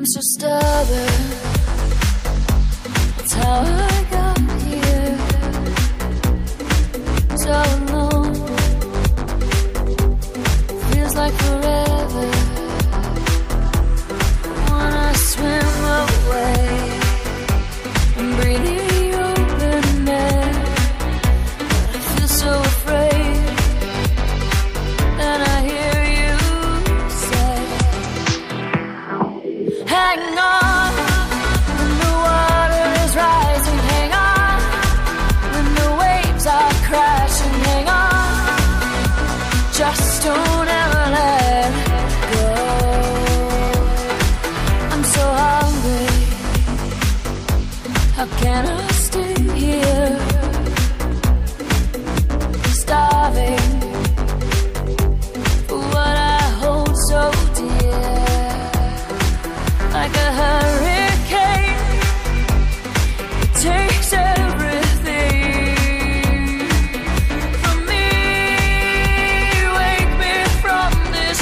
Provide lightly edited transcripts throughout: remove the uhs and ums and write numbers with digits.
I'm so stubborn. That's how I got here. So alone. Feels like forever. Wanna swim away and breathe the open air. But I feel so afraid. Then I hear you say, hang on. When the water is rising, hang on. When the waves are crashing, hang on. Just don't ever let go. I'm so hungry. How can I stay here? Starving for what I hold so dear. Like a hurricane, it takes everything from me. Wake me from this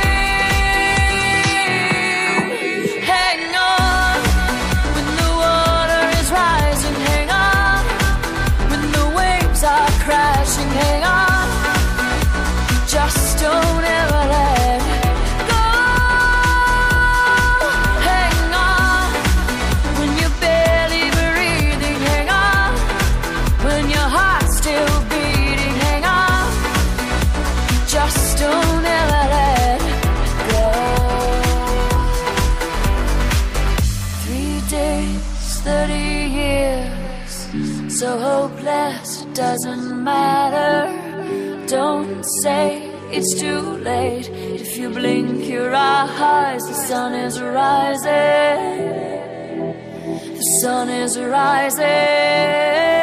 dream. Hang on. When the water is rising, hang on. When the waves are crashing, hang on. Just don't ever let go. Hang on. When you're barely breathing, hang on. When your heart's still beating, hang on. Just don't ever let go. 3 days, 30 years, so hopeless, it doesn't matter. Don't say it's too late. If you blink your eyes, the sun is rising. The sun is rising.